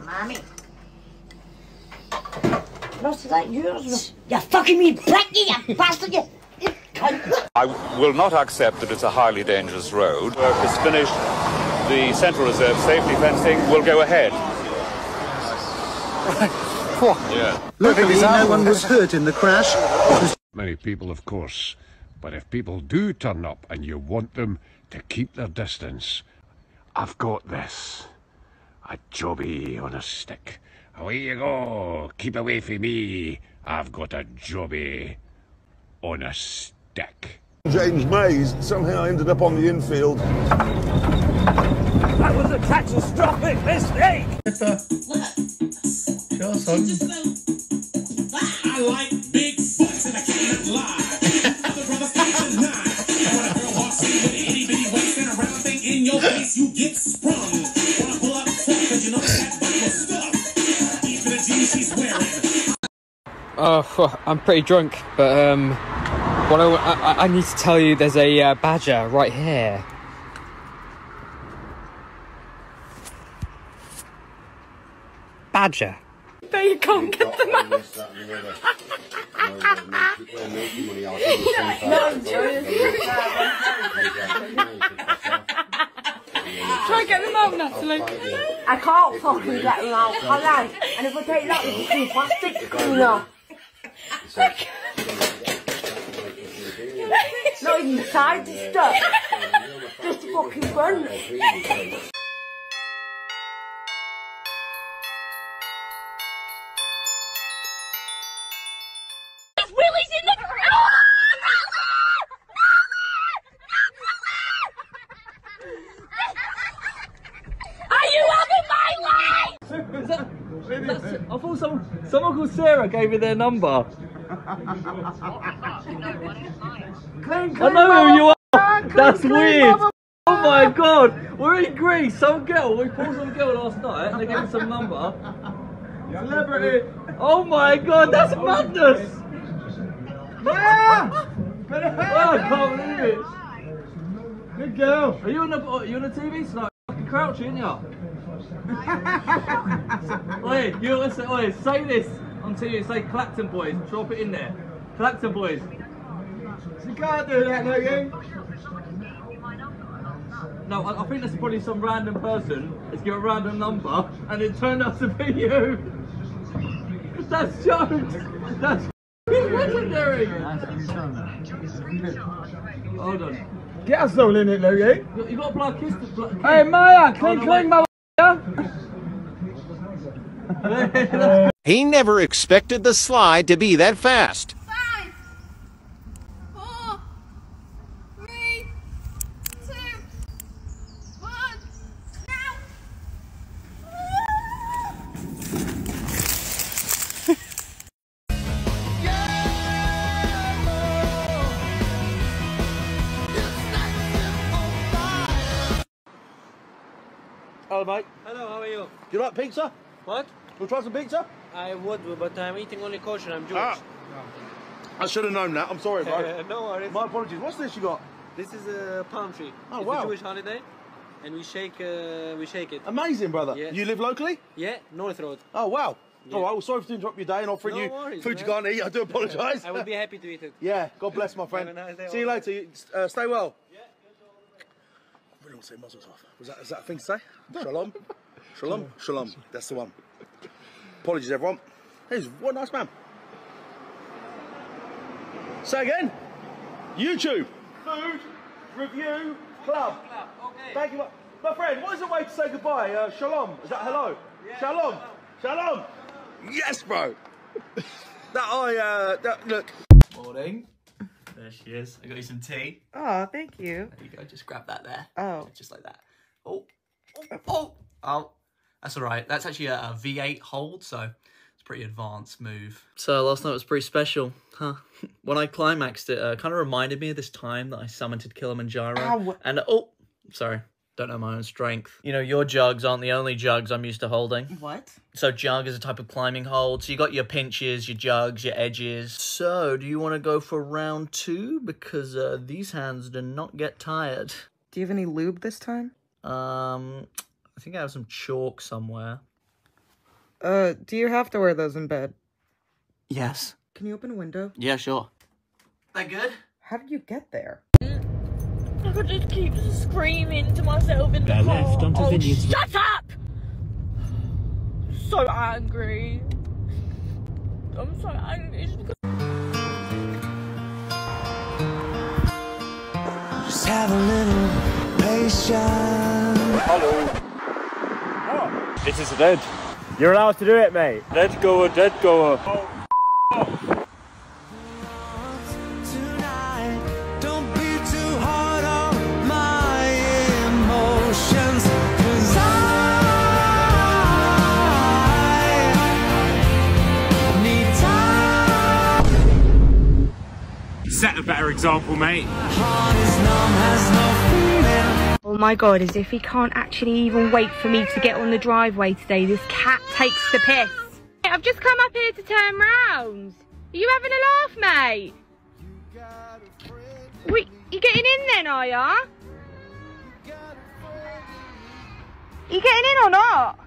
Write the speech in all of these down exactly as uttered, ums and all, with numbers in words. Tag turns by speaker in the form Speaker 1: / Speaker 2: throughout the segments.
Speaker 1: Mommy. Lost of that yours. You fucking me blackie, you bastard, you, you cunt.
Speaker 2: I will not accept that it's a highly dangerous road. Work is finished. The Central Reserve safety fencing will go ahead.
Speaker 3: Yeah. Luckily, no one was hurt in the crash.
Speaker 4: Many people, of course. But if people do turn up and you want them to keep their distance, I've got this. A jobby on a stick. Away you go. Keep away from me. I've got a jobby on a stick.
Speaker 5: James Mays somehow ended up on the infield.
Speaker 6: That was a catastrophic mistake!
Speaker 7: Sure, son.
Speaker 8: I like big butts and I cannot lie. Other brothers can't deny. I want a girl walk in with an itty bitty waist and a round thing in your face, you get sprung. Wanna pull up tough, cause you know that butt was stuffed. Deep in the jeans she's wearing.
Speaker 9: Oh, I'm pretty drunk, but um, what I, I, I need to tell you, there's a uh, badger right here. Badger.
Speaker 10: No, you can't get them out.
Speaker 1: No,
Speaker 10: try and get them out, Natalie.
Speaker 1: I can't fucking get them out, can I? And if I take that, it's too plastic cleaner. Not even the sides and stuff. Just the fucking front.
Speaker 10: Willie's in the... Are you having my life?
Speaker 6: Is that, that's, I thought someone, someone called Sarah gave me their number.
Speaker 5: Clean, clean,
Speaker 6: I know who you are.
Speaker 5: clean,
Speaker 6: That's
Speaker 5: clean,
Speaker 6: weird.
Speaker 5: mother-
Speaker 6: Oh my god, we're in Greece. Some girl, we called some girl last night and they gave me some number.
Speaker 5: Celebrity.
Speaker 6: Oh my god, that's madness.
Speaker 5: Yeah!
Speaker 6: Oh, I can't believe it.
Speaker 5: Good girl.
Speaker 6: Are you on the are you on the T V tonight? Fucking crouching, aren't you? Oi, you listen, oi, say this on T V, say Clacton Boys, drop it in there. Clacton Boys.
Speaker 5: You can't do that, no you.
Speaker 6: No, I, I think that's probably some random person that's got a random number and it turned out to be you. That's jokes. That's legendary. Hold on.
Speaker 5: Get us all in it, Louie.
Speaker 6: You, you got to blow a kiss to blow.
Speaker 5: Hey, Maya, clean,
Speaker 6: Oh, no,
Speaker 5: clean,
Speaker 6: wait.
Speaker 5: mother.
Speaker 11: He never expected the slide to be that fast.
Speaker 10: Five, four, three, two, one, now.
Speaker 5: Hello, mate.
Speaker 12: Hello, how are you?
Speaker 5: Do you like pizza?
Speaker 12: What?
Speaker 5: We'll try some pizza?
Speaker 12: I would, but I'm eating only kosher. I'm Jewish.
Speaker 5: Ah. I should have known that. I'm sorry, bro.
Speaker 12: No worries.
Speaker 5: My apologies. What's this you got?
Speaker 12: This is a palm tree.
Speaker 5: Oh,
Speaker 12: it's
Speaker 5: wow.
Speaker 12: a Jewish holiday, and we shake, uh, we shake it.
Speaker 5: Amazing, brother.
Speaker 12: Yeah.
Speaker 5: You live locally?
Speaker 12: Yeah, North Road.
Speaker 5: Oh, wow.
Speaker 12: Yeah.
Speaker 5: All right, well, sorry to interrupt your day and offering
Speaker 12: No
Speaker 5: you
Speaker 12: worries,
Speaker 5: food
Speaker 12: man.
Speaker 5: you can't eat. I do apologise.
Speaker 12: I would be happy to eat it.
Speaker 5: Yeah, God bless, my friend.
Speaker 12: Have a nice day,
Speaker 5: See you
Speaker 12: all
Speaker 5: later. You, uh, stay well.
Speaker 12: Yeah,
Speaker 5: I really want to say muzzles off. Was that, is that a thing to say? Shalom? Shalom? Shalom. That's the one. Apologies, everyone. Hey, what a nice man. Say again. YouTube. Food Review Club.
Speaker 12: Club, okay.
Speaker 5: Thank you. My friend, what is the way to say goodbye? Uh, shalom. Is that hello?
Speaker 12: Yeah.
Speaker 5: Shalom. Shalom. Yes, bro. that I, uh, that, look.
Speaker 13: Morning. There she is. I got you some tea.
Speaker 14: Oh, thank you.
Speaker 13: There you go. Just grab that there.
Speaker 14: Oh.
Speaker 13: Just like that. Oh. Oh. Oh. Oh. That's all right. That's actually a, a V eight hold, so it's a pretty advanced move.
Speaker 15: So last night was pretty special, huh? When I climaxed it, uh, kind of reminded me of this time that I summited Kilimanjaro.
Speaker 14: Ow.
Speaker 15: And, oh, sorry. Don't know my own strength. You know, your jugs aren't the only jugs I'm used to holding.
Speaker 14: What?
Speaker 15: So jug is a type of climbing hold. So you got your pinches, your jugs, your edges. So do you want to go for round two? Because uh, these hands do not get tired.
Speaker 14: Do you have any lube this time?
Speaker 15: Um, I think I have some chalk somewhere.
Speaker 7: Uh, do you have to wear those in bed?
Speaker 15: Yes.
Speaker 7: Can you open a window?
Speaker 15: Yeah, sure. They good?
Speaker 7: How did you get there?
Speaker 10: I could just keep screaming to myself in the
Speaker 14: They're
Speaker 10: car.
Speaker 14: left onto
Speaker 10: Oh,
Speaker 14: Vineyard.
Speaker 10: shut up! So angry. I'm so angry. It's because
Speaker 8: Just have a little patience.
Speaker 6: Hello. Oh, it is dead. You're allowed to do it, mate. Dead goer, dead goer. Oh, oh.
Speaker 8: Tonight, don't be too hard on my emotions, 'cause I need time.
Speaker 6: Set a better example, mate.
Speaker 8: My heart is numb, has no feeling.
Speaker 16: Oh my god, as if he can't actually even wait for me to get on the driveway today. This cat takes the piss. I've just come up here to turn round. Are you having a laugh, mate? Wait, you getting in then, are ya? You getting in or not?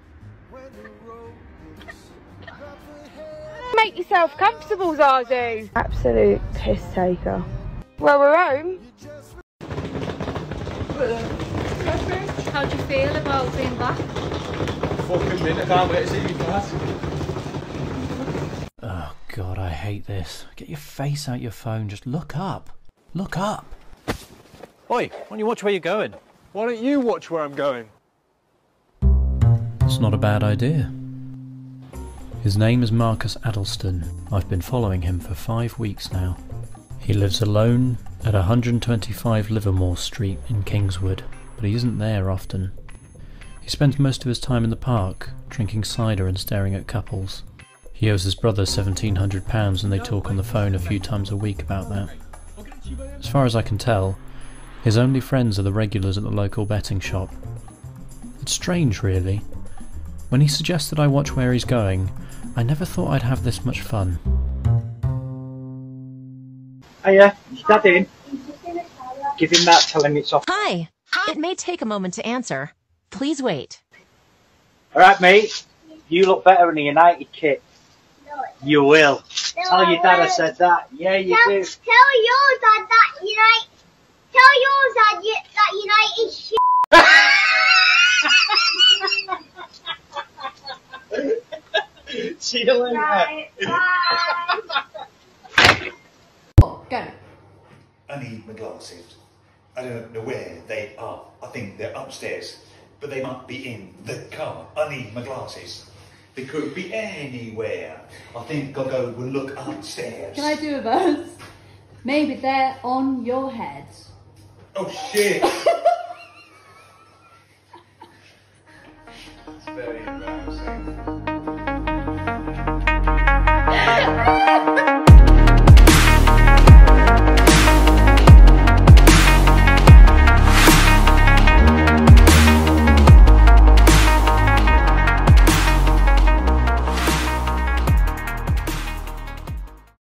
Speaker 16: Make yourself comfortable, Zazu. Absolute piss taker. Well, we're home.
Speaker 10: how do you feel about being back?
Speaker 6: Fucking minute, I can't wait to see you class.
Speaker 14: Oh god, I hate this. Get your face out your phone, just look up. Look up.
Speaker 6: Oi, why don't you watch where you're going? Why don't you watch where I'm going?
Speaker 14: It's not a bad idea. His name is Marcus Addleston. I've been following him for five weeks now. He lives alone at one hundred twenty-five Livermore Street in Kingswood, but he isn't there often. He spends most of his time in the park, drinking cider and staring at couples. He owes his brother seventeen hundred pounds and they talk on the phone a few times a week about that. As far as I can tell, his only friends are the regulars at the local betting shop. It's strange, really. When he suggested I watch where he's going, I never thought I'd have this much fun.
Speaker 17: Hiya, is Dad in? Give him that, tell him it's off.
Speaker 18: Hi. It may take a moment to answer. Please wait.
Speaker 17: Alright, mate. You look better in a United kit. You will.
Speaker 19: No,
Speaker 17: tell your
Speaker 19: I
Speaker 17: dad I
Speaker 19: won't.
Speaker 17: said that. Yeah, you
Speaker 19: tell,
Speaker 17: do.
Speaker 19: Tell your dad that United. Tell your dad you, that United shit.
Speaker 17: See you later.
Speaker 19: Right,
Speaker 10: Oh, go.
Speaker 20: I need my glasses. I don't know where they are. I think they're upstairs, but they might be in the car. I need my glasses. They could be anywhere. I think I'll go and look upstairs.
Speaker 10: Can I do a verse? Maybe they're on your head.
Speaker 20: Oh shit! It's very